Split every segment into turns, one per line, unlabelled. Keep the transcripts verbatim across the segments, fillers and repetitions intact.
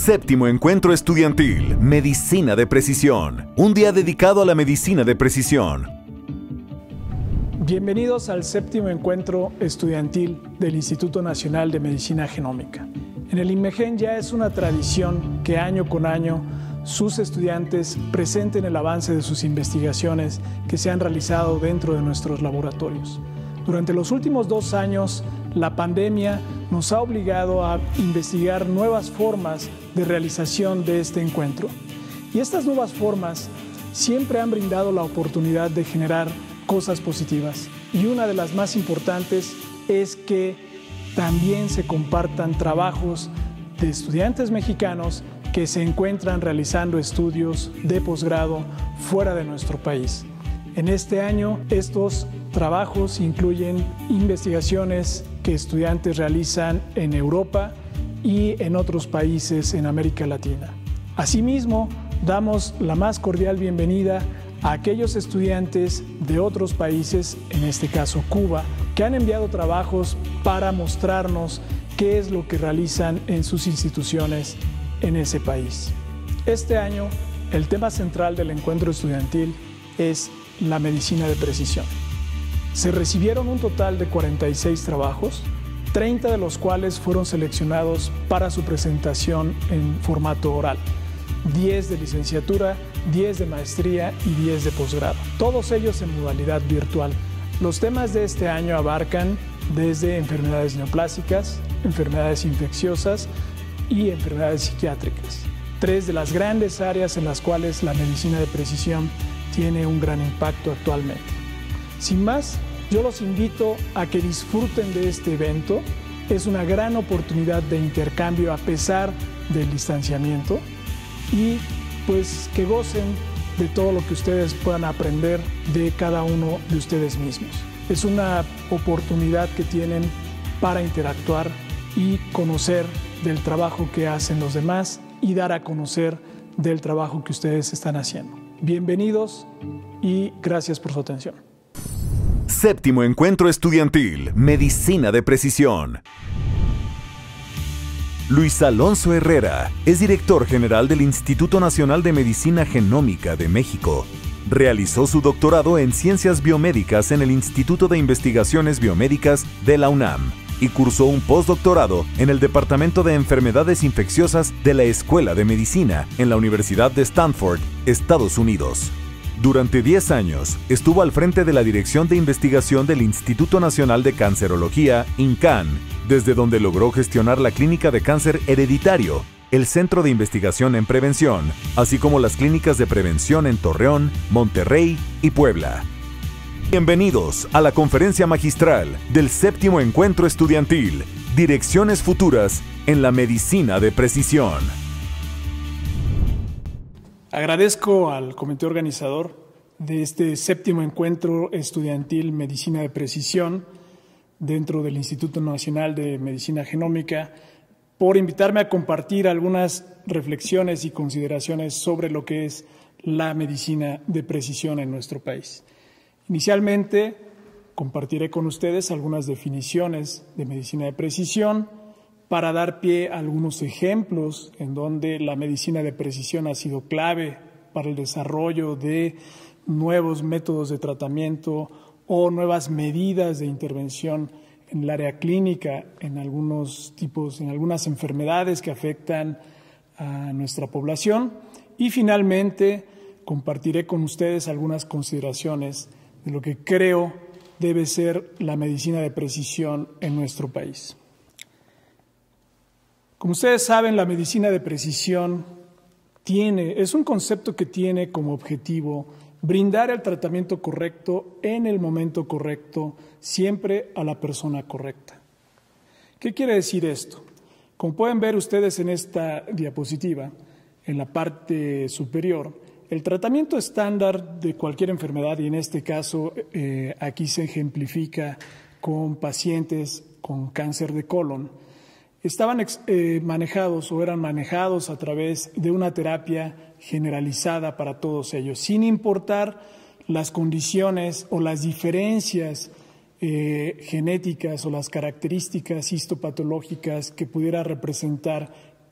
Séptimo Encuentro Estudiantil, Medicina de Precisión. Un día dedicado a la medicina de precisión.
Bienvenidos al Séptimo Encuentro Estudiantil del Instituto Nacional de Medicina Genómica. En el INMEGEN ya es una tradición que año con año sus estudiantes presenten el avance de sus investigaciones que se han realizado dentro de nuestros laboratorios. Durante los últimos dos años, la pandemia nos ha obligado a investigar nuevas formas de realización de este encuentro. Y estas nuevas formas siempre han brindado la oportunidad de generar cosas positivas. Y una de las más importantes es que también se compartan trabajos de estudiantes mexicanos que se encuentran realizando estudios de posgrado fuera de nuestro país. En este año, estos trabajos incluyen investigaciones que estudiantes realizan en Europa y en otros países en América Latina. Asimismo, damos la más cordial bienvenida a aquellos estudiantes de otros países, en este caso Cuba, que han enviado trabajos para mostrarnos qué es lo que realizan en sus instituciones en ese país. Este año, el tema central del encuentro estudiantil es la medicina de precisión. Se recibieron un total de cuarenta y seis trabajos, treinta de los cuales fueron seleccionados para su presentación en formato oral, diez de licenciatura, diez de maestría y diez de posgrado, todos ellos en modalidad virtual. Los temas de este año abarcan desde enfermedades neoplásicas, enfermedades infecciosas y enfermedades psiquiátricas, tres de las grandes áreas en las cuales la medicina de precisión tiene un gran impacto actualmente. Sin más, yo los invito a que disfruten de este evento. Es una gran oportunidad de intercambio a pesar del distanciamiento y pues que gocen de todo lo que ustedes puedan aprender de cada uno de ustedes mismos. Es una oportunidad que tienen para interactuar y conocer del trabajo que hacen los demás y dar a conocer del trabajo que ustedes están haciendo. Bienvenidos y gracias por su atención.
Séptimo Encuentro Estudiantil, Medicina de Precisión. Luis Alonso Herrera es director general del Instituto Nacional de Medicina Genómica de México. Realizó su doctorado en Ciencias Biomédicas en el Instituto de Investigaciones Biomédicas de la UNAM y cursó un postdoctorado en el Departamento de Enfermedades Infecciosas de la Escuela de Medicina en la Universidad de Stanford, Estados Unidos. Durante diez años, estuvo al frente de la Dirección de Investigación del Instituto Nacional de Cancerología, INCAN, desde donde logró gestionar la Clínica de Cáncer Hereditario, el Centro de Investigación en Prevención, así como las clínicas de prevención en Torreón, Monterrey y Puebla. Bienvenidos a la conferencia magistral del Séptimo Encuentro Estudiantil, Direcciones Futuras en la Medicina de Precisión.
Agradezco al comité organizador de este séptimo encuentro estudiantil Medicina de Precisión dentro del Instituto Nacional de Medicina Genómica por invitarme a compartir algunas reflexiones y consideraciones sobre lo que es la medicina de precisión en nuestro país. Inicialmente, compartiré con ustedes algunas definiciones de medicina de precisión para dar pie a algunos ejemplos en donde la medicina de precisión ha sido clave para el desarrollo de nuevos métodos de tratamiento o nuevas medidas de intervención en el área clínica, en algunos tipos, en algunas enfermedades que afectan a nuestra población. Y finalmente, compartiré con ustedes algunas consideraciones de lo que creo debe ser la medicina de precisión en nuestro país. Como ustedes saben, la medicina de precisión tiene, es un concepto que tiene como objetivo brindar el tratamiento correcto en el momento correcto, siempre a la persona correcta. ¿Qué quiere decir esto? Como pueden ver ustedes en esta diapositiva, en la parte superior, el tratamiento estándar de cualquier enfermedad, y en este caso eh, aquí se ejemplifica con pacientes con cáncer de colon, estaban eh, manejados o eran manejados a través de una terapia generalizada para todos ellos, sin importar las condiciones o las diferencias eh, genéticas o las características histopatológicas que pudiera representar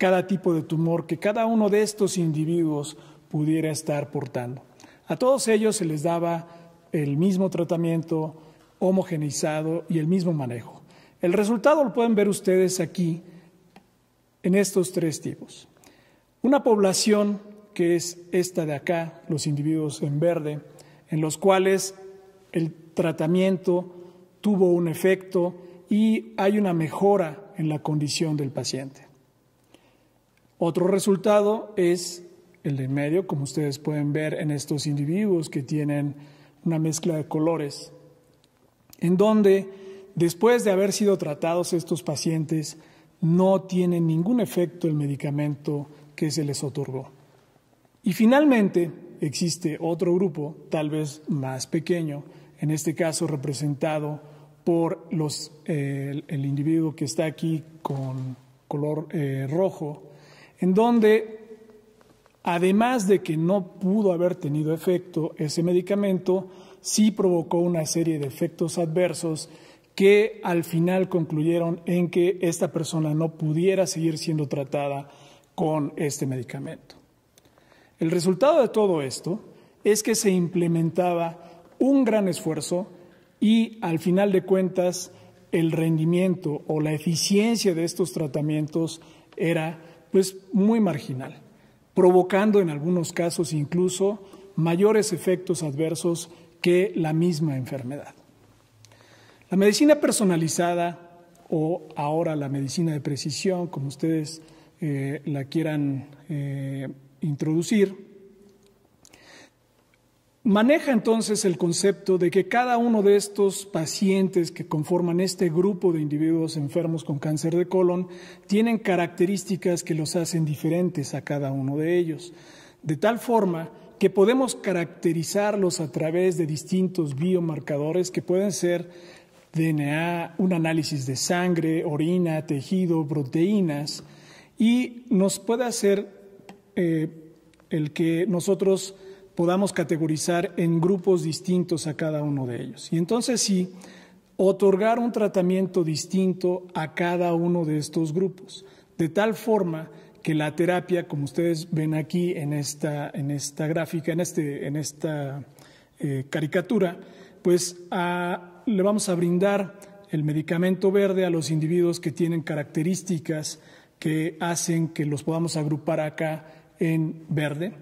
cada tipo de tumor que cada uno de estos individuos pudiera estar portando. A todos ellos se les daba el mismo tratamiento homogeneizado y el mismo manejo. El resultado lo pueden ver ustedes aquí en estos tres tipos. Una población que es esta de acá, los individuos en verde, en los cuales el tratamiento tuvo un efecto y hay una mejora en la condición del paciente. Otro resultado es el de en medio, como ustedes pueden ver en estos individuos que tienen una mezcla de colores, en donde después de haber sido tratados estos pacientes no tienen ningún efecto el medicamento que se les otorgó. Y finalmente existe otro grupo, tal vez más pequeño, en este caso representado por los, eh, el, el individuo que está aquí con color eh, rojo, en donde además de que no pudo haber tenido efecto ese medicamento, sí provocó una serie de efectos adversos que al final concluyeron en que esta persona no pudiera seguir siendo tratada con este medicamento. El resultado de todo esto es que se implementaba un gran esfuerzo y al final de cuentas el rendimiento o la eficiencia de estos tratamientos era pues muy marginal, provocando en algunos casos incluso mayores efectos adversos que la misma enfermedad. La medicina personalizada o ahora la medicina de precisión, como ustedes eh, la quieran eh, introducir, maneja entonces el concepto de que cada uno de estos pacientes que conforman este grupo de individuos enfermos con cáncer de colon tienen características que los hacen diferentes a cada uno de ellos, de tal forma que podemos caracterizarlos a través de distintos biomarcadores que pueden ser D N A, un análisis de sangre, orina, tejido, proteínas, y nos puede hacer eh, el que nosotros podamos categorizar en grupos distintos a cada uno de ellos. Y entonces sí, otorgar un tratamiento distinto a cada uno de estos grupos, de tal forma que la terapia, como ustedes ven aquí en esta, en esta gráfica, en, este, en esta eh, caricatura, pues a, le vamos a brindar el medicamento verde a los individuos que tienen características que hacen que los podamos agrupar acá en verde,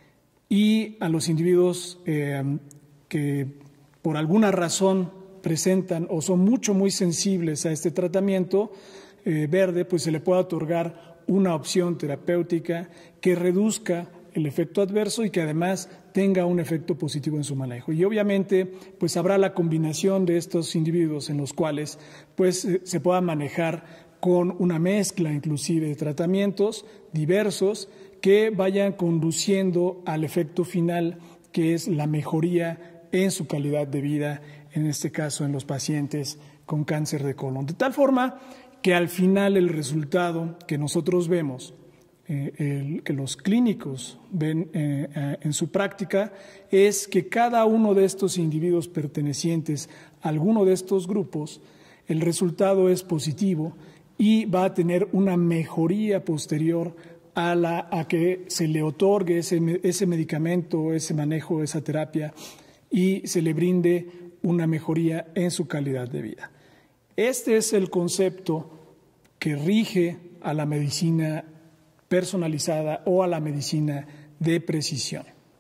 y a los individuos eh, que por alguna razón presentan o son mucho, muy sensibles a este tratamiento eh, verde, pues se le puede otorgar una opción terapéutica que reduzca el efecto adverso y que además tenga un efecto positivo en su manejo. Y obviamente pues habrá la combinación de estos individuos en los cuales pues eh, se pueda manejar con una mezcla inclusive de tratamientos diversos que vayan conduciendo al efecto final, que es la mejoría en su calidad de vida, en este caso en los pacientes con cáncer de colon. De tal forma que al final el resultado que nosotros vemos, eh, el, que los clínicos ven eh, eh, en su práctica, es que cada uno de estos individuos pertenecientes a alguno de estos grupos, el resultado es positivo y va a tener una mejoría posterior a, la, a que se le otorgue ese, ese medicamento, ese manejo, esa terapia y se le brinde una mejoría en su calidad de vida. Este es el concepto que rige a la medicina personalizada o a la medicina de precisión.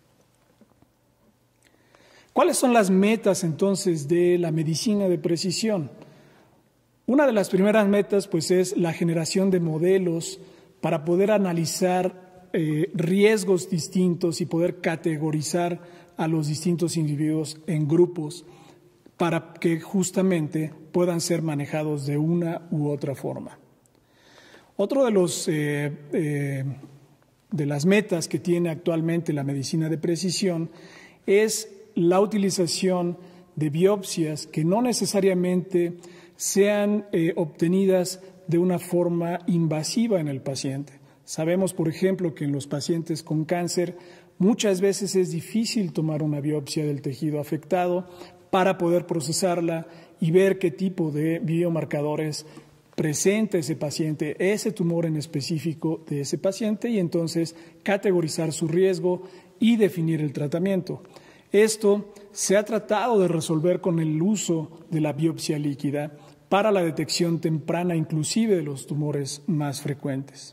¿Cuáles son las metas entonces de la medicina de precisión? Una de las primeras metas pues es la generación de modelos para poder analizar eh, riesgos distintos y poder categorizar a los distintos individuos en grupos para que justamente puedan ser manejados de una u otra forma. Otro de, los, eh, eh, de las metas que tiene actualmente la medicina de precisión es la utilización de biopsias que no necesariamente sean eh, obtenidas de una forma invasiva en el paciente. Sabemos, por ejemplo, que en los pacientes con cáncer muchas veces es difícil tomar una biopsia del tejido afectado para poder procesarla y ver qué tipo de biomarcadores presenta ese paciente, ese tumor en específico de ese paciente, y entonces categorizar su riesgo y definir el tratamiento. Esto se ha tratado de resolver con el uso de la biopsia líquida para la detección temprana inclusive de los tumores más frecuentes.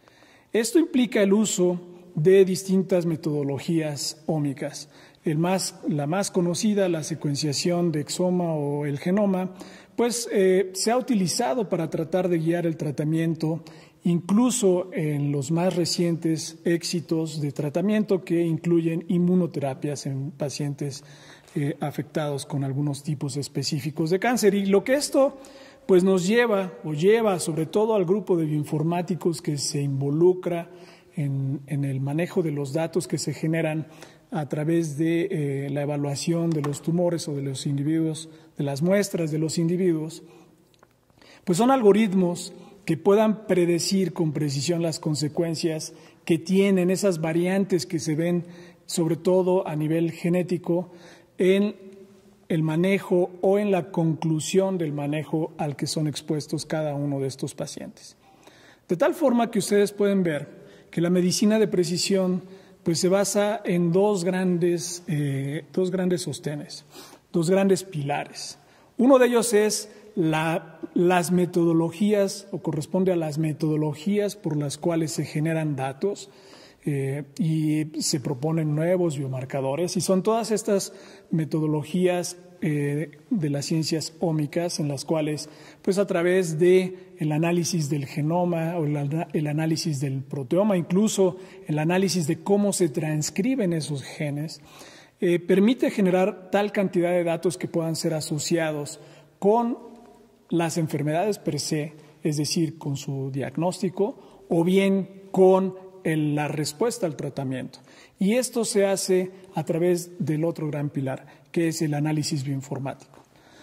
Esto implica el uso de distintas metodologías ómicas. El más, la más conocida, la secuenciación de exoma o el genoma, pues eh, se ha utilizado para tratar de guiar el tratamiento, incluso en los más recientes éxitos de tratamiento que incluyen inmunoterapias en pacientes eh, afectados con algunos tipos específicos de cáncer. Y lo que esto pues nos lleva o lleva sobre todo al grupo de bioinformáticos que se involucra en, en el manejo de los datos que se generan a través de eh, la evaluación de los tumores o de los individuos, de las muestras de los individuos, pues son algoritmos que puedan predecir con precisión las consecuencias que tienen esas variantes que se ven, sobre todo a nivel genético, en el manejo o en la conclusión del manejo al que son expuestos cada uno de estos pacientes. De tal forma que ustedes pueden ver que la medicina de precisión pues se basa en dos grandes, eh, dos grandes sostenes, dos grandes pilares. Uno de ellos es la, las metodologías, o corresponde a las metodologías por las cuales se generan datos eh, y se proponen nuevos biomarcadores, y son todas estas metodologías eh, de las ciencias ómicas en las cuales, pues a través de el análisis del genoma o el, el análisis del proteoma, incluso el análisis de cómo se transcriben esos genes, eh, permite generar tal cantidad de datos que puedan ser asociados con las enfermedades per se, es decir, con su diagnóstico, o bien con el, la respuesta al tratamiento. Y esto se hace a través del otro gran pilar, que es el análisis bioinformático.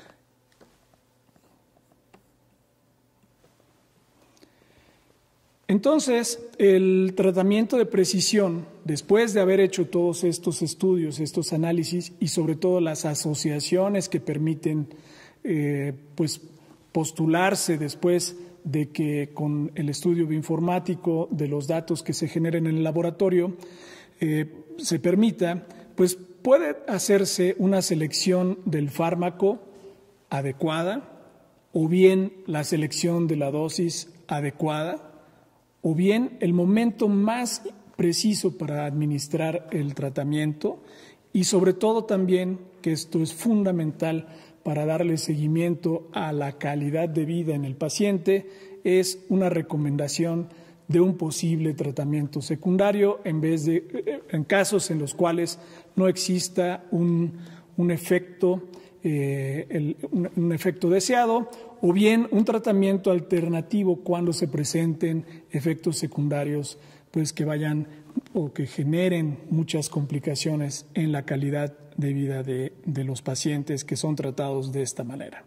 Entonces, el tratamiento de precisión, después de haber hecho todos estos estudios, estos análisis y sobre todo las asociaciones que permiten eh, pues, postularse después de que con el estudio bioinformático de los datos que se generen en el laboratorio eh, se permita, pues puede hacerse una selección del fármaco adecuada, o bien la selección de la dosis adecuada, o bien el momento más preciso para administrar el tratamiento, y sobre todo también, que esto es fundamental para darle seguimiento a la calidad de vida en el paciente, es una recomendación de un posible tratamiento secundario en vez de en casos en los cuales no exista un, un efecto eh, el, un, un efecto deseado, o bien un tratamiento alternativo cuando se presenten efectos secundarios pues que vayan o que generen muchas complicaciones en la calidad de vida de, de los pacientes que son tratados de esta manera.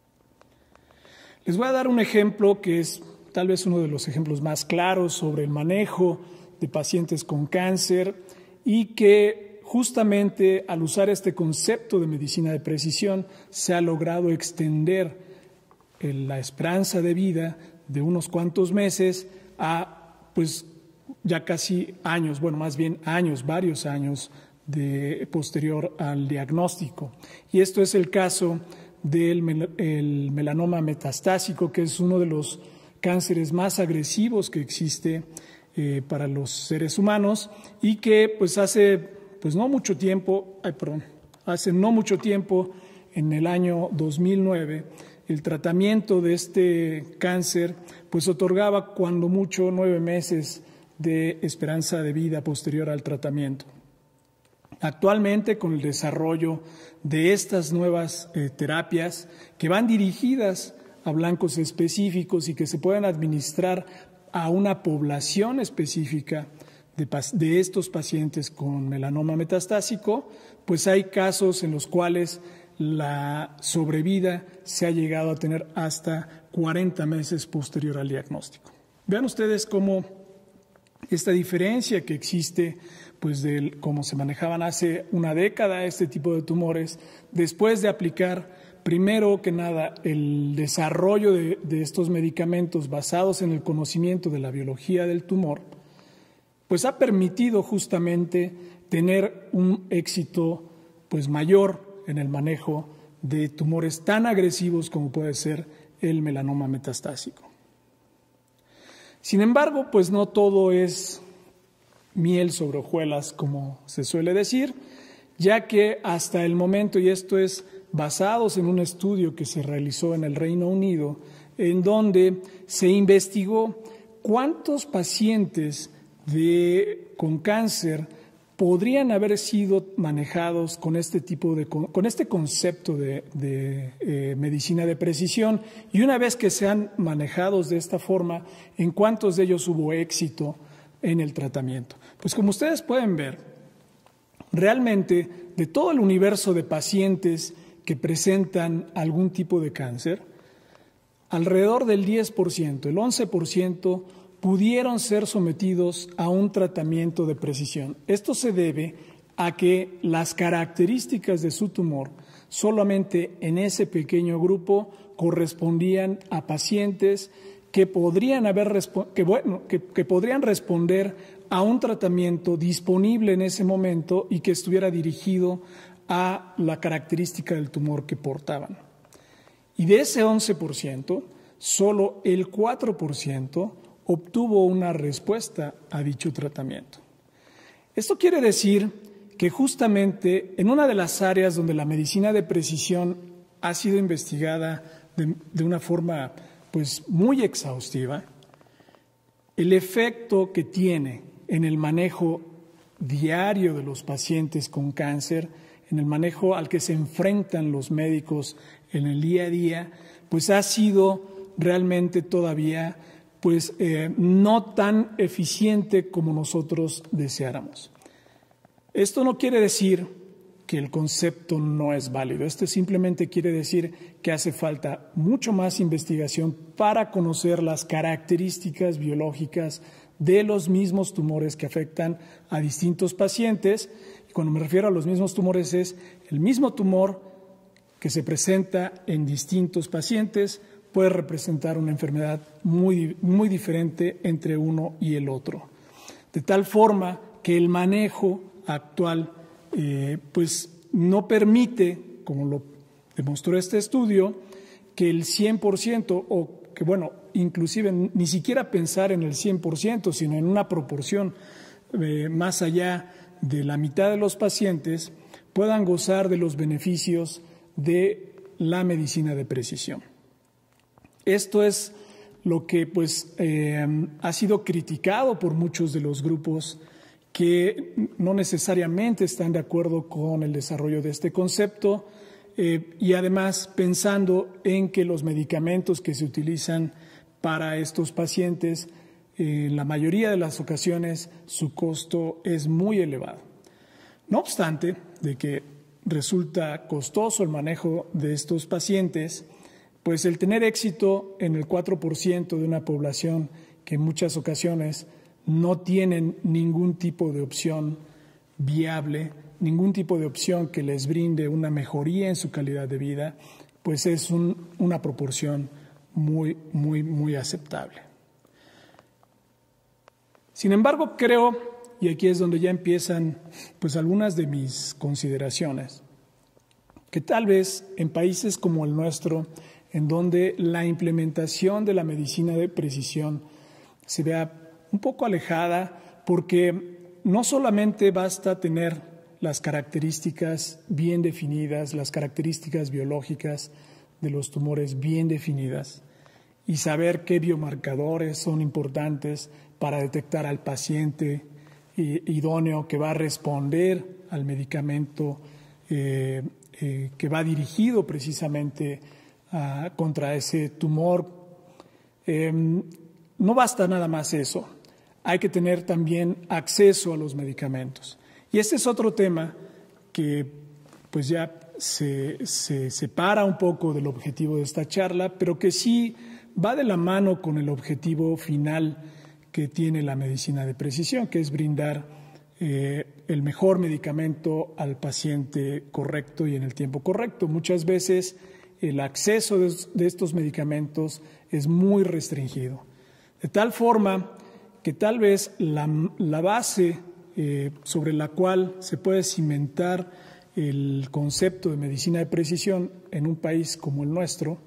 Les voy a dar un ejemplo que es tal vez uno de los ejemplos más claros sobre el manejo de pacientes con cáncer, y que justamente al usar este concepto de medicina de precisión se ha logrado extender la esperanza de vida de unos cuantos meses a pues ya casi años, bueno, más bien años, varios años de posterior al diagnóstico. Y esto es el caso del mel el melanoma metastásico, que es uno de los cánceres más agresivos que existe eh, para los seres humanos, y que pues hace pues no mucho tiempo, ay, perdón, hace no mucho tiempo, en el año dos mil nueve, el tratamiento de este cáncer pues otorgaba cuando mucho nueve meses de esperanza de vida posterior al tratamiento. Actualmente, con el desarrollo de estas nuevas eh, terapias que van dirigidas a blancos específicos y que se pueden administrar a una población específica de, de estos pacientes con melanoma metastásico, pues hay casos en los cuales la sobrevida se ha llegado a tener hasta cuarenta meses posterior al diagnóstico. Vean ustedes cómo esta diferencia que existe, pues de cómo se manejaban hace una década este tipo de tumores, después de aplicar primero que nada, el desarrollo de, de estos medicamentos basados en el conocimiento de la biología del tumor, pues ha permitido justamente tener un éxito pues mayor en el manejo de tumores tan agresivos como puede ser el melanoma metastásico. Sin embargo, pues no todo es miel sobre hojuelas, como se suele decir, ya que hasta el momento, y esto es basados en un estudio que se realizó en el Reino Unido, en donde se investigó cuántos pacientes de, con cáncer podrían haber sido manejados con este tipo de, con este concepto de, de eh, medicina de precisión, y una vez que sean manejados de esta forma, en cuántos de ellos hubo éxito en el tratamiento. Pues como ustedes pueden ver, realmente de todo el universo de pacientes que presentan algún tipo de cáncer, alrededor del diez por ciento, el once por ciento, pudieron ser sometidos a un tratamiento de precisión. Esto se debe a que las características de su tumor solamente en ese pequeño grupo correspondían a pacientes que podrían, haber, que, bueno, que, que podrían responder a un tratamiento disponible en ese momento y que estuviera dirigido a la característica del tumor que portaban. Y de ese once por ciento, solo el cuatro por ciento obtuvo una respuesta a dicho tratamiento. Esto quiere decir que justamente en una de las áreas donde la medicina de precisión ha sido investigada de, de una forma pues, muy exhaustiva, el efecto que tiene en el manejo diario de los pacientes con cáncer, en el manejo al que se enfrentan los médicos en el día a día, pues ha sido realmente todavía pues eh, no tan eficiente como nosotros deseáramos. Esto no quiere decir que el concepto no es válido, esto simplemente quiere decir que hace falta mucho más investigación para conocer las características biológicas de los mismos tumores que afectan a distintos pacientes. Y cuando me refiero a los mismos tumores es el mismo tumor que se presenta en distintos pacientes, puede representar una enfermedad muy, muy diferente entre uno y el otro. De tal forma que el manejo actual eh, pues no permite, como lo demostró este estudio, que el cien por ciento o que bueno, inclusive ni siquiera pensar en el cien por ciento, sino en una proporción eh, más allá de la mitad de los pacientes puedan gozar de los beneficios de la medicina de precisión. Esto es lo que pues, eh, ha sido criticado por muchos de los grupos que no necesariamente están de acuerdo con el desarrollo de este concepto eh, y además pensando en que los medicamentos que se utilizan para estos pacientes, eh, en la mayoría de las ocasiones su costo es muy elevado. No obstante de que resulta costoso el manejo de estos pacientes, pues el tener éxito en el cuatro por ciento de una población que en muchas ocasiones no tienen ningún tipo de opción viable, ningún tipo de opción que les brinde una mejoría en su calidad de vida, pues es un, una proporción muy, muy, muy aceptable. Sin embargo, creo, y aquí es donde ya empiezan pues algunas de mis consideraciones, que tal vez en países como el nuestro, en donde la implementación de la medicina de precisión se vea un poco alejada, porque no solamente basta tener las características bien definidas, las características biológicas de los tumores bien definidas y saber qué biomarcadores son importantes para detectar al paciente idóneo que va a responder al medicamento eh, eh, que va dirigido precisamente a, contra ese tumor. Eh, no basta nada más eso, hay que tener también acceso a los medicamentos. Y este es otro tema que pues ya se, se separa un poco del objetivo de esta charla, pero que sí va de la mano con el objetivo final que tiene la medicina de precisión, que es brindar eh, el mejor medicamento al paciente correcto y en el tiempo correcto. Muchas veces el acceso de, de estos medicamentos es muy restringido. De tal forma que tal vez la, la base eh, sobre la cual se puede cimentar el concepto de medicina de precisión en un país como el nuestro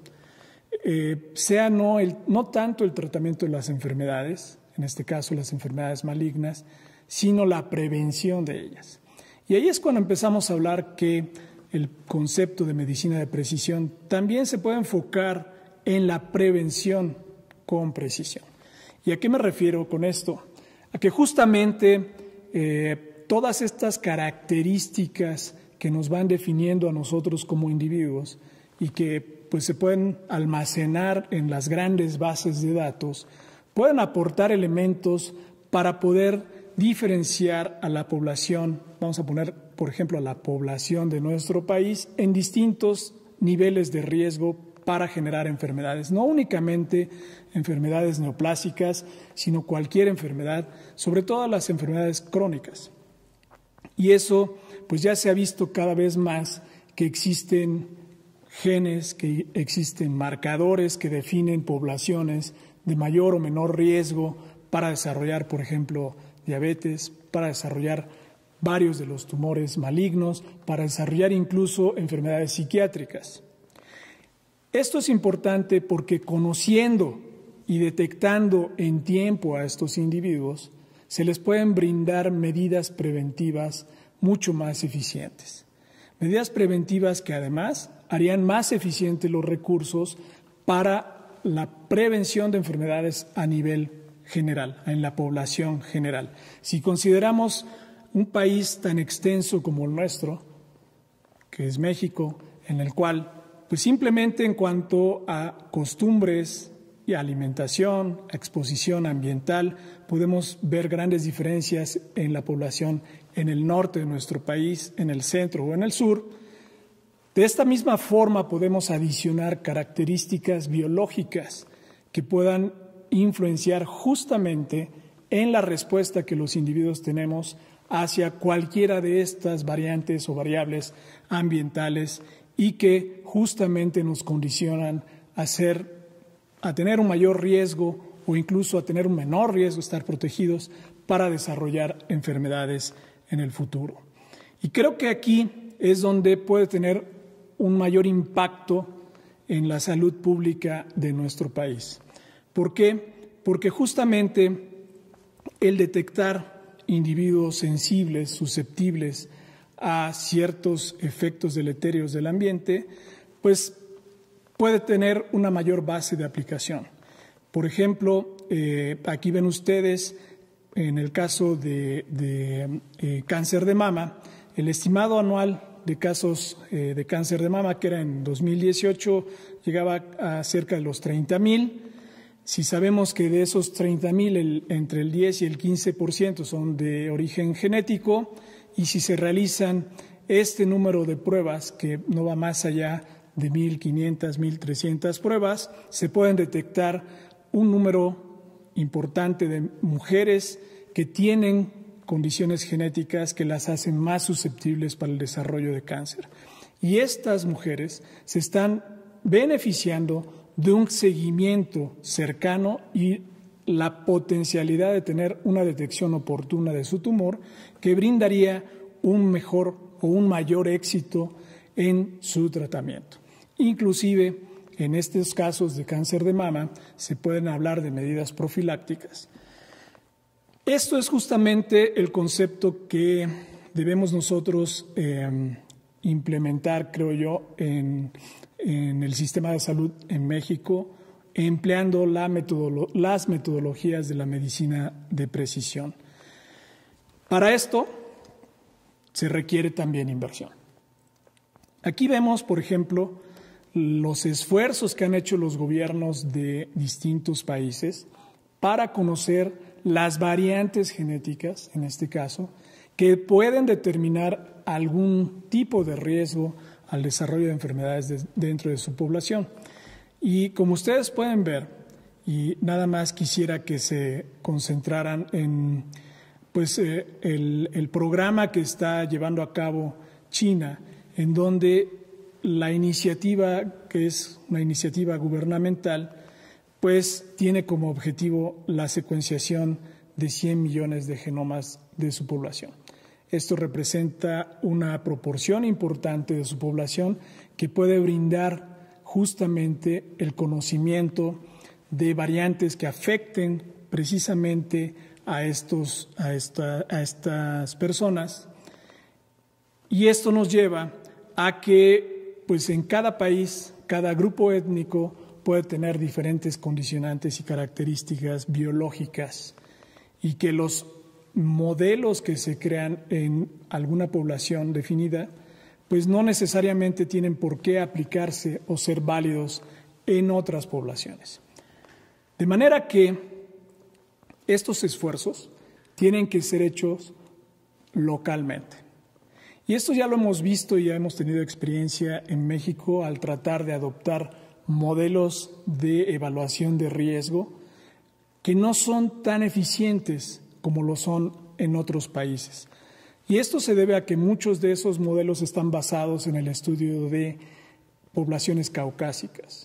eh, sea no, el, no tanto el tratamiento de las enfermedades, en este caso las enfermedades malignas, sino la prevención de ellas. Y ahí es cuando empezamos a hablar que el concepto de medicina de precisión también se puede enfocar en la prevención con precisión. ¿Y a qué me refiero con esto? A que justamente eh, todas estas características que nos van definiendo a nosotros como individuos y que pues, se pueden almacenar en las grandes bases de datos, pueden aportar elementos para poder diferenciar a la población, vamos a poner, por ejemplo, a la población de nuestro país en distintos niveles de riesgo para generar enfermedades, no únicamente enfermedades neoplásicas, sino cualquier enfermedad, sobre todo las enfermedades crónicas. Y eso, pues ya se ha visto cada vez más que existen genes, que existen marcadores que definen poblaciones de mayor o menor riesgo para desarrollar, por ejemplo, diabetes, para desarrollar varios de los tumores malignos, para desarrollar incluso enfermedades psiquiátricas. Esto es importante porque conociendo y detectando en tiempo a estos individuos, se les pueden brindar medidas preventivas mucho más eficientes. Medidas preventivas que además harían más eficientes los recursos para la prevención de enfermedades a nivel general, en la población general. Si consideramos un país tan extenso como el nuestro, que es México, en el cual, pues simplemente en cuanto a costumbres y alimentación, exposición ambiental, podemos ver grandes diferencias en la población en el norte de nuestro país, en el centro o en el sur. De esta misma forma podemos adicionar características biológicas que puedan influenciar justamente en la respuesta que los individuos tenemos hacia cualquiera de estas variantes o variables ambientales y que justamente nos condicionan a, ser, a tener un mayor riesgo o incluso a tener un menor riesgo, estar protegidos para desarrollar enfermedades en el futuro. Y creo que aquí es donde puede tener un mayor impacto en la salud pública de nuestro país. ¿Por qué? Porque justamente el detectar individuos sensibles, susceptibles a ciertos efectos deleterios del ambiente, pues puede tener una mayor base de aplicación. Por ejemplo, eh, aquí ven ustedes, en el caso de, de eh, cáncer de mama, el estimado anual de casos eh, de cáncer de mama, que era en dos mil dieciocho, llegaba a cerca de los treinta mil. Si sabemos que de esos treinta mil, entre el diez y el quince por ciento son de origen genético, y si se realizan este número de pruebas, que no va más allá de mil quinientas, mil trescientas pruebas, se pueden detectar un número importante de mujeres que tienen condiciones genéticas que las hacen más susceptibles para el desarrollo de cáncer. Y estas mujeres se están beneficiando de un seguimiento cercano y la potencialidad de tener una detección oportuna de su tumor que brindaría un mejor o un mayor éxito en su tratamiento. Inclusive, en estos casos de cáncer de mama, se pueden hablar de medidas profilácticas. Esto es justamente el concepto que debemos nosotros eh, implementar, creo yo, en, en el sistema de salud en México, empleando la metodolo- las metodologías de la medicina de precisión. Para esto se requiere también inversión. Aquí vemos, por ejemplo, los esfuerzos que han hecho los gobiernos de distintos países para conocer las variantes genéticas, en este caso, que pueden determinar algún tipo de riesgo al desarrollo de enfermedades de, dentro de su población. Y como ustedes pueden ver, y nada más quisiera que se concentraran en pues, eh, el, el programa que está llevando a cabo China, en donde la iniciativa, que es una iniciativa gubernamental, pues tiene como objetivo la secuenciación de cien millones de genomas de su población. Esto representa una proporción importante de su población que puede brindar justamente el conocimiento de variantes que afecten precisamente a, estos, a, esta, a estas personas. Y esto nos lleva a que pues, en cada país, cada grupo étnico puede tener diferentes condicionantes y características biológicas y que los modelos que se crean en alguna población definida pues no necesariamente tienen por qué aplicarse o ser válidos en otras poblaciones. De manera que estos esfuerzos tienen que ser hechos localmente. Y esto ya lo hemos visto y ya hemos tenido experiencia en México al tratar de adoptar modelos de evaluación de riesgo que no son tan eficientes como lo son en otros países. Y esto se debe a que muchos de esos modelos están basados en el estudio de poblaciones caucásicas.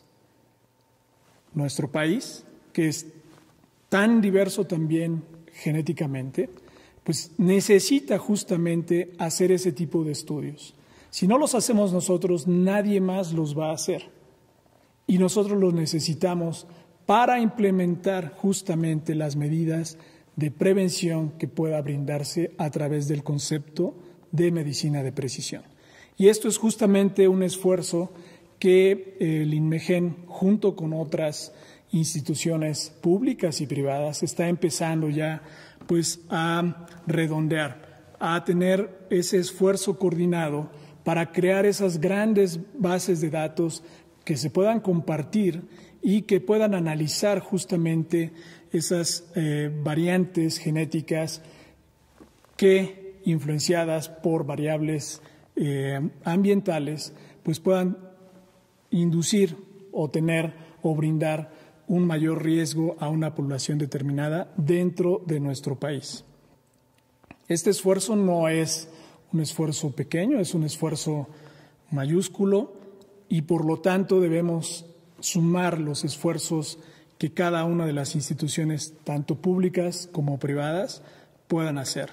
Nuestro país, que es tan diverso también genéticamente, pues necesita justamente hacer ese tipo de estudios. Si no los hacemos nosotros, nadie más los va a hacer. Y nosotros los necesitamos para implementar justamente las medidas de prevención que pueda brindarse a través del concepto de medicina de precisión. Y esto es justamente un esfuerzo que el INMEGEN, junto con otras instituciones públicas y privadas, está empezando ya pues, a redondear, a tener ese esfuerzo coordinado para crear esas grandes bases de datos que se puedan compartir y que puedan analizar justamente esas eh, variantes genéticas que, influenciadas por variables eh, ambientales, pues puedan inducir o tener o brindar un mayor riesgo a una población determinada dentro de nuestro país. Este esfuerzo no es un esfuerzo pequeño, es un esfuerzo mayúsculo y por lo tanto debemos sumar los esfuerzos que cada una de las instituciones, tanto públicas como privadas, puedan hacer.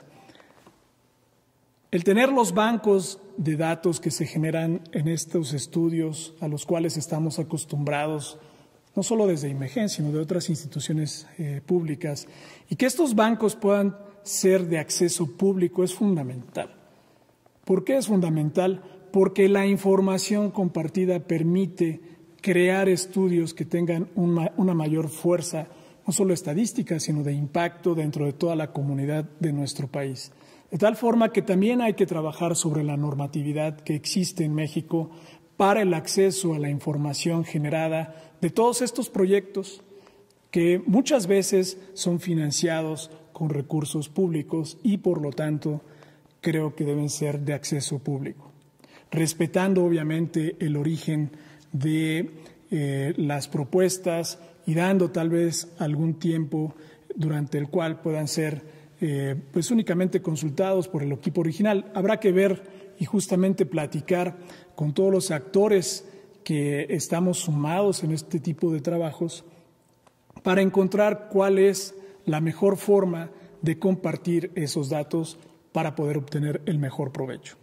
El tener los bancos de datos que se generan en estos estudios a los cuales estamos acostumbrados, no solo desde INMEGEN, sino de otras instituciones eh, públicas, y que estos bancos puedan ser de acceso público es fundamental. ¿Por qué es fundamental? Porque la información compartida permite crear estudios que tengan una, una mayor fuerza, no solo estadística, sino de impacto dentro de toda la comunidad de nuestro país. De tal forma que también hay que trabajar sobre la normatividad que existe en México para el acceso a la información generada de todos estos proyectos que muchas veces son financiados con recursos públicos y, por lo tanto, creo que deben ser de acceso público, respetando obviamente el origen de eh, las propuestas y dando tal vez algún tiempo durante el cual puedan ser eh, pues únicamente consultados por el equipo original. Habrá que ver y justamente platicar con todos los actores que estamos sumados en este tipo de trabajos para encontrar cuál es la mejor forma de compartir esos datos para poder obtener el mejor provecho.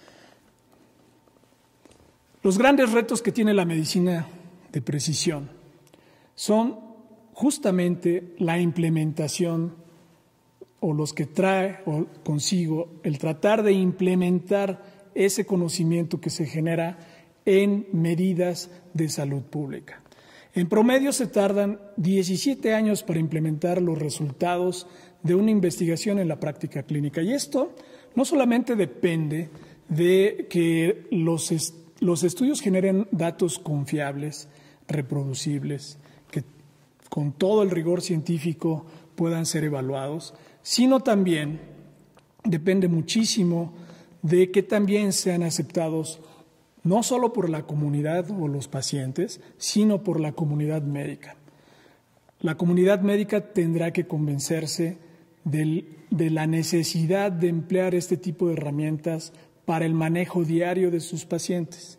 Los grandes retos que tiene la medicina de precisión son justamente la implementación o los que trae o consigo el tratar de implementar ese conocimiento que se genera en medidas de salud pública. En promedio se tardan diecisiete años para implementar los resultados de una investigación en la práctica clínica. Y esto no solamente depende de que los estudios Los estudios generen datos confiables, reproducibles, que con todo el rigor científico puedan ser evaluados, sino también depende muchísimo de que también sean aceptados no solo por la comunidad o los pacientes, sino por la comunidad médica. La comunidad médica tendrá que convencerse del, de la necesidad de emplear este tipo de herramientas para el manejo diario de sus pacientes.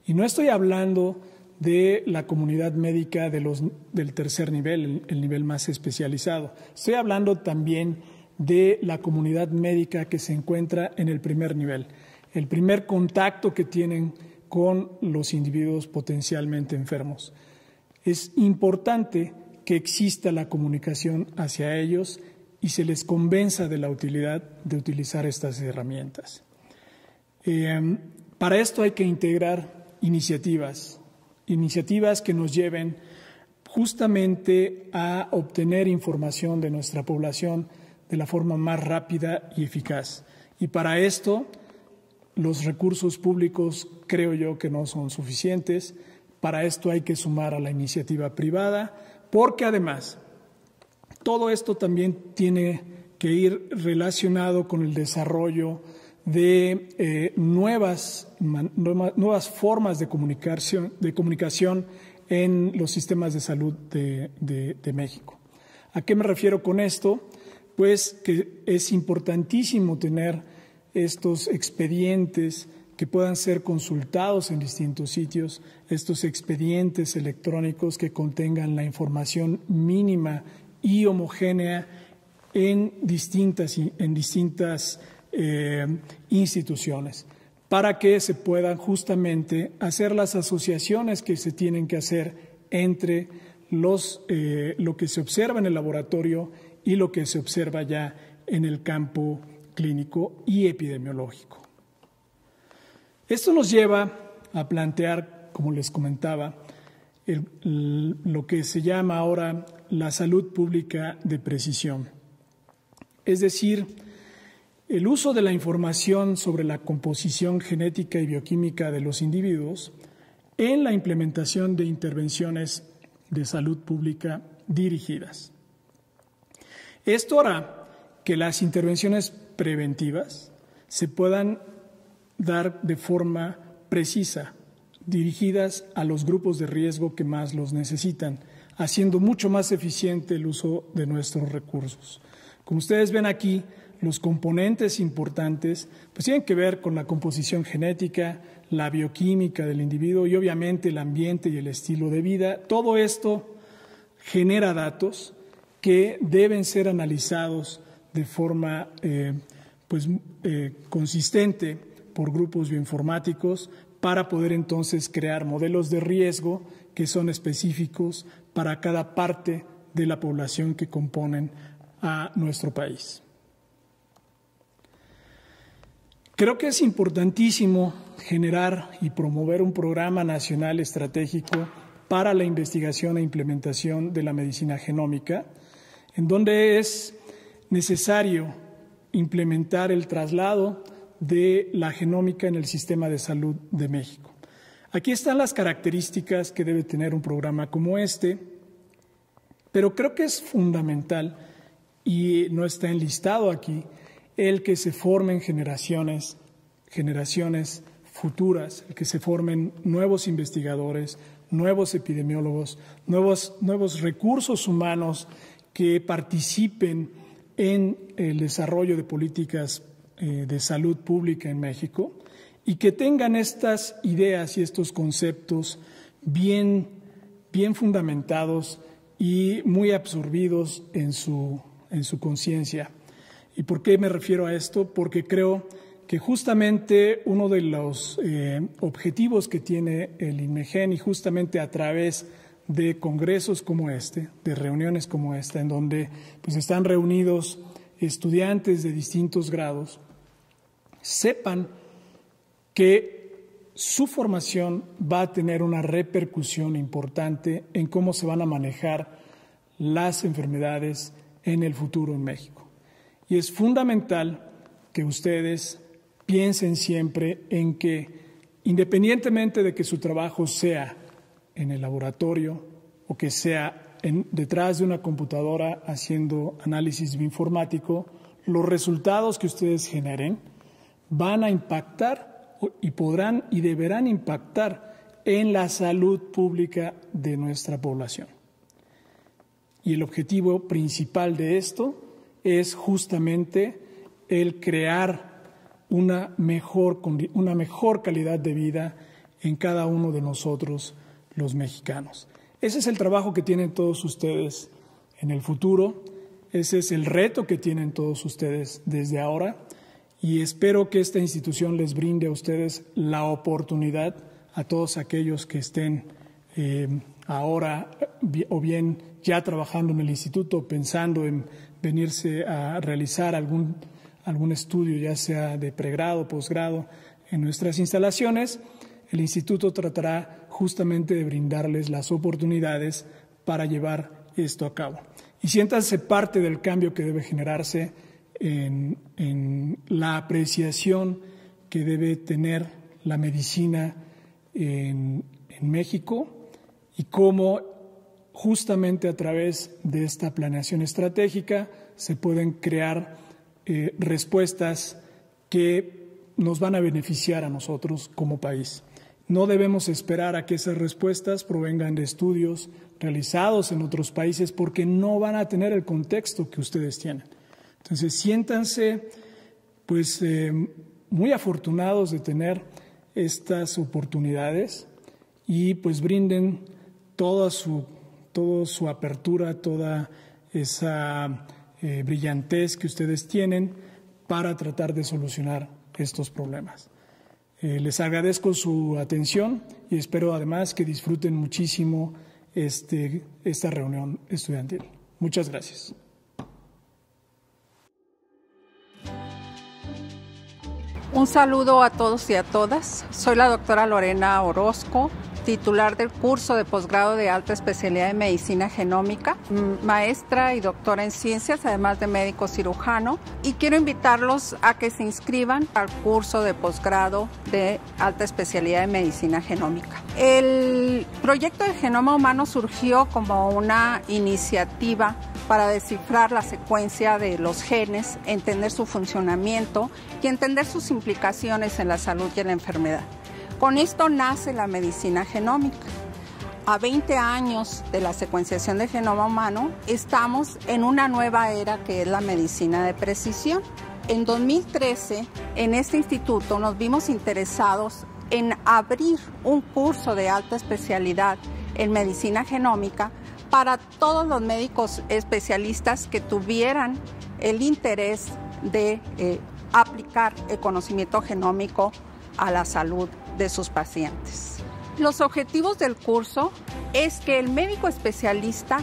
Y no estoy hablando de la comunidad médica de los, del tercer nivel, el, el nivel más especializado. Estoy hablando también de la comunidad médica que se encuentra en el primer nivel, el primer contacto que tienen con los individuos potencialmente enfermos. Es importante que exista la comunicación hacia ellos y se les convenza de la utilidad de utilizar estas herramientas. Eh, para esto hay que integrar iniciativas, iniciativas que nos lleven justamente a obtener información de nuestra población de la forma más rápida y eficaz. Y para esto, los recursos públicos creo yo que no son suficientes. Para esto hay que sumar a la iniciativa privada, porque además todo esto también tiene que ir relacionado con el desarrollo de eh, nuevas, nuevas formas de comunicación, de comunicación en los sistemas de salud de, de, de México. ¿A qué me refiero con esto? Pues que es importantísimo tener estos expedientes que puedan ser consultados en distintos sitios, estos expedientes electrónicos que contengan la información mínima y homogénea en distintas, en distintas eh, instituciones, para que se puedan justamente hacer las asociaciones que se tienen que hacer entre los, eh, lo que se observa en el laboratorio y lo que se observa ya en el campo clínico y epidemiológico. Esto nos lleva a plantear, como les comentaba, el, el, lo que se llama ahora la salud pública de precisión. Es decir, el uso de la información sobre la composición genética y bioquímica de los individuos en la implementación de intervenciones de salud pública dirigidas. Esto hará que las intervenciones preventivas se puedan dar de forma precisa, dirigidas a los grupos de riesgo que más los necesitan, haciendo mucho más eficiente el uso de nuestros recursos. Como ustedes ven aquí, los componentes importantes pues tienen que ver con la composición genética, la bioquímica del individuo y obviamente el ambiente y el estilo de vida. Todo esto genera datos que deben ser analizados de forma eh, pues, eh, consistente por grupos bioinformáticos para poder entonces crear modelos de riesgo que son específicos para cada parte de la población que componen a nuestro país. Creo que es importantísimo generar y promover un programa nacional estratégico para la investigación e implementación de la medicina genómica, en donde es necesario implementar el traslado de la genómica en el sistema de salud de México. Aquí están las características que debe tener un programa como este, pero creo que es fundamental, y no está enlistado aquí, el que se formen generaciones, generaciones futuras, el que se formen nuevos investigadores, nuevos epidemiólogos, nuevos, nuevos recursos humanos que participen en el desarrollo de políticas eh, de salud pública en México y que tengan estas ideas y estos conceptos bien, bien fundamentados y muy absorbidos en su, en su conciencia. ¿Y por qué me refiero a esto? Porque creo que justamente uno de los eh, objetivos que tiene el INMEGEN y justamente a través de congresos como este, de reuniones como esta, en donde pues, están reunidos estudiantes de distintos grados, sepan que su formación va a tener una repercusión importante en cómo se van a manejar las enfermedades en el futuro en México. Y es fundamental que ustedes piensen siempre en que, independientemente de que su trabajo sea en el laboratorio o que sea en, detrás de una computadora haciendo análisis bioinformático, los resultados que ustedes generen van a impactar y podrán y deberán impactar en la salud pública de nuestra población. Y el objetivo principal de esto es justamente el crear una mejor, una mejor calidad de vida en cada uno de nosotros, los mexicanos. Ese es el trabajo que tienen todos ustedes en el futuro, ese es el reto que tienen todos ustedes desde ahora, y espero que esta institución les brinde a ustedes la oportunidad, a todos aquellos que estén eh, ahora o bien ya trabajando en el instituto, pensando en venirse a realizar algún, algún estudio, ya sea de pregrado, posgrado, en nuestras instalaciones. El instituto tratará justamente de brindarles las oportunidades para llevar esto a cabo. Y siéntanse parte del cambio que debe generarse en, en la apreciación que debe tener la medicina en, en México y cómo justamente a través de esta planeación estratégica se pueden crear eh, respuestas que nos van a beneficiar a nosotros como país. No debemos esperar a que esas respuestas provengan de estudios realizados en otros países porque no van a tener el contexto que ustedes tienen. Entonces, siéntanse pues, eh, muy afortunados de tener estas oportunidades y pues brinden toda su, toda su apertura, toda esa eh, brillantez que ustedes tienen para tratar de solucionar estos problemas. Eh, les agradezco su atención y espero además que disfruten muchísimo este, esta reunión estudiantil. Muchas gracias.
Un saludo a todos y a todas. Soy la doctora Lorena Orozco, titular del curso de posgrado de alta especialidad en medicina genómica, maestra y doctora en ciencias, además de médico cirujano, y quiero invitarlos a que se inscriban al curso de posgrado de alta especialidad en medicina genómica. El proyecto del genoma humano surgió como una iniciativa para descifrar la secuencia de los genes, entender su funcionamiento y entender sus implicaciones en la salud y en la enfermedad. Con esto nace la medicina genómica. A veinte años de la secuenciación del genoma humano, estamos en una nueva era que es la medicina de precisión. En dos mil trece, en este instituto nos vimos interesados en abrir un curso de alta especialidad en medicina genómica para todos los médicos especialistas que tuvieran el interés de eh, aplicar el conocimiento genómico a la salud de sus pacientes. Los objetivos del curso es que el médico especialista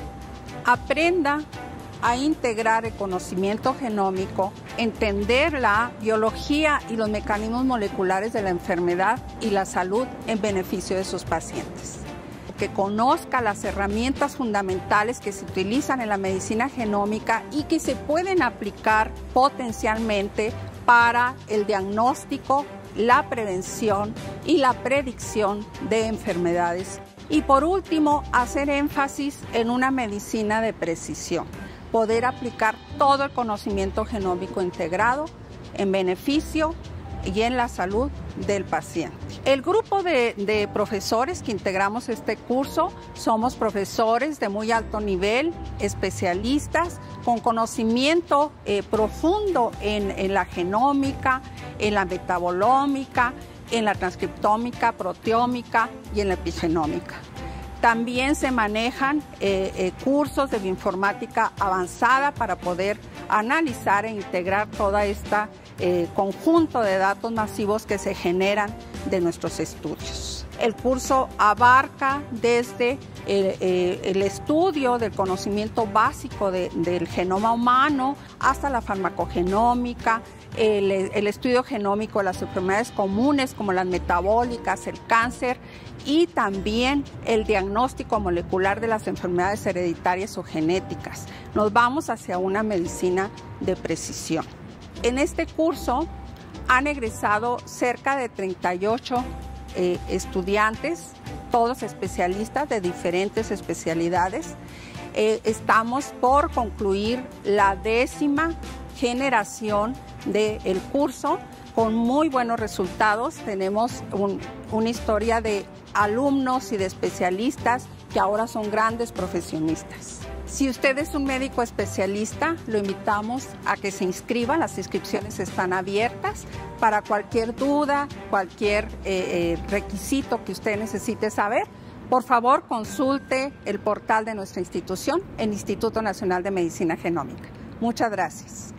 aprenda a integrar el conocimiento genómico, entender la biología y los mecanismos moleculares de la enfermedad y la salud en beneficio de sus pacientes. Que conozca las herramientas fundamentales que se utilizan en la medicina genómica y que se pueden aplicar potencialmente para el diagnóstico, la prevención y la predicción de enfermedades. Y por último, hacer énfasis en una medicina de precisión, poder aplicar todo el conocimiento genómico integrado en beneficio y en la salud del paciente. El grupo de, de profesores que integramos este curso somos profesores de muy alto nivel, especialistas con conocimiento eh, profundo en, en la genómica, en la metabolómica, en la transcriptómica, proteómica y en la epigenómica. También se manejan eh, eh, cursos de bioinformática avanzada para poder analizar e integrar toda esta eh, conjunto de datos masivos que se generan de nuestros estudios. El curso abarca desde el, eh, el estudio del conocimiento básico de, del genoma humano hasta la farmacogenómica, el, el estudio genómico de las enfermedades comunes como las metabólicas, el cáncer y también el diagnóstico molecular de las enfermedades hereditarias o genéticas. Nos vamos hacia una medicina de precisión. En este curso han egresado cerca de treinta y ocho eh, estudiantes, todos especialistas de diferentes especialidades. Eh, estamos por concluir la décima generación del curso con muy buenos resultados. Tenemos un, una historia de alumnos y de especialistas que ahora son grandes profesionistas. Si usted es un médico especialista, lo invitamos a que se inscriba. Las inscripciones están abiertas para cualquier duda, cualquier eh, eh, requisito que usted necesite saber. Por favor, consulte el portal de nuestra institución, el Instituto Nacional de Medicina Genómica. Muchas gracias.